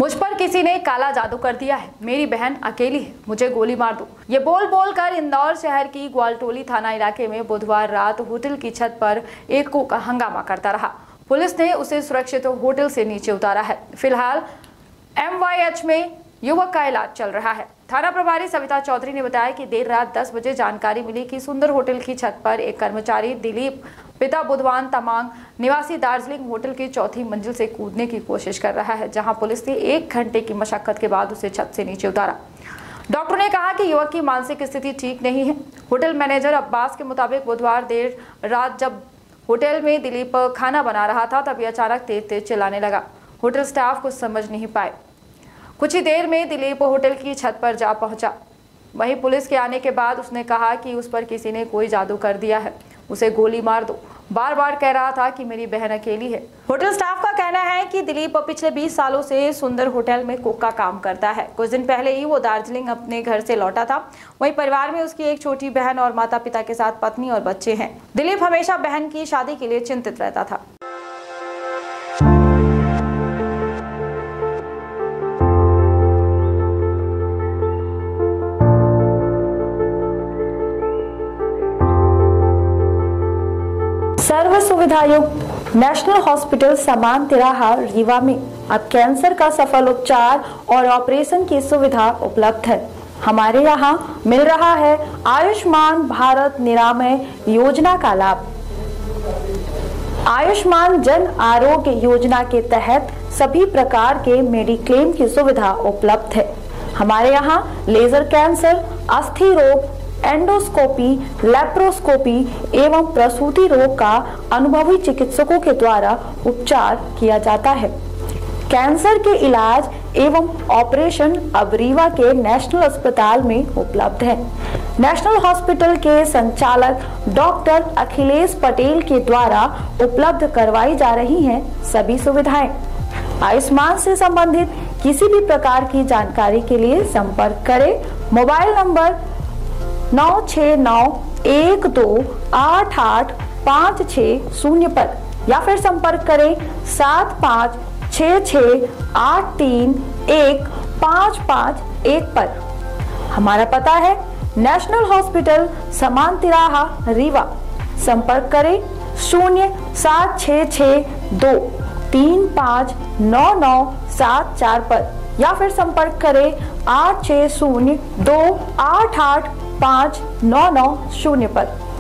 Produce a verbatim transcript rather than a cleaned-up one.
मुझ पर किसी ने काला जादू कर दिया है, मेरी बहन अकेली है, मुझे गोली मार दो। ये बोल बोल कर इंदौर शहर की ग्वालटोली थाना इलाके में बुधवार रात होटल की छत पर एक कुक हंगामा करता रहा। पुलिस ने उसे सुरक्षित होटल से नीचे उतारा है। फिलहाल एम वाई एच में युवक का इलाज चल रहा है। थाना प्रभारी सविता चौधरी ने बताया कि देर रात दस बजे जानकारी मिली कि सुंदर होटल की छत पर एक कर्मचारी दिलीप पिता बुधवान तमांग निवासी दार्जिलिंग होटल की चौथी मंजिल से कूदने की कोशिश कर रहा है, जहां पुलिस ने एक घंटे की मशक्कत के बाद उसे छत से नीचे उतारा। डॉक्टर ने कहा कि युवक की मानसिक स्थिति ठीक नहीं है। होटल मैनेजर अब्बास के मुताबिक बुधवार देर रात जब होटल में दिलीप खाना बना रहा था तभी अचानक तेज तेज चिल्लाने लगा। होटल स्टाफ कुछ समझ नहीं पाए। कुछ ही देर में दिलीप होटल की छत पर जा पहुंचा। वहीं पुलिस के आने के बाद उसने कहा कि उस पर किसी ने कोई जादू कर दिया है, उसे गोली मार दो। बार बार कह रहा था कि मेरी बहन अकेली है। होटल स्टाफ का कहना है कि दिलीप पिछले बीस सालों से सुंदर होटल में कुक का काम करता है। कुछ दिन पहले ही वो दार्जिलिंग अपने घर से लौटा था। वहीं परिवार में उसकी एक छोटी बहन और माता पिता के साथ पत्नी और बच्चे हैं। दिलीप हमेशा बहन की शादी के लिए चिंतित रहता था। सर्व सुविधा युक्त नेशनल हॉस्पिटल समान तिराहा रीवा में अब कैंसर का सफल उपचार और ऑपरेशन की सुविधा उपलब्ध है। हमारे यहाँ मिल रहा है आयुष्मान भारत निरामय योजना का लाभ। आयुष्मान जन आरोग्य योजना के तहत सभी प्रकार के मेडिक्लेम की सुविधा उपलब्ध है। हमारे यहाँ लेजर कैंसर, अस्थि रोग, एंडोस्कोपी, लेप्रोस्कोपी एवं प्रसूति रोग का अनुभवी चिकित्सकों के द्वारा उपचार किया जाता है। कैंसर के इलाज एवं ऑपरेशन अब रीवा के नेशनल अस्पताल में उपलब्ध है। नेशनल हॉस्पिटल के संचालक डॉक्टर अखिलेश पटेल के द्वारा उपलब्ध करवाई जा रही हैं सभी सुविधाएं। आयुष्मान से संबंधित किसी भी प्रकार की जानकारी के लिए संपर्क करें मोबाइल नंबर नौ छः नौ एक दो आठ आठ पाँच छः शून्य पर या फिर संपर्क करें सात पाँच छः छः आठ तीन एक पाँच पाँच एक पर। हमारा पता है नेशनल हॉस्पिटल समान तिराहा रीवा। संपर्क करें शून्य सात छः छः दो तीन पाँच नौ नौ सात चार पर या फिर संपर्क करें आठ छः शून्य दो आठ आठ पाँच नौ नौ शून्य पर।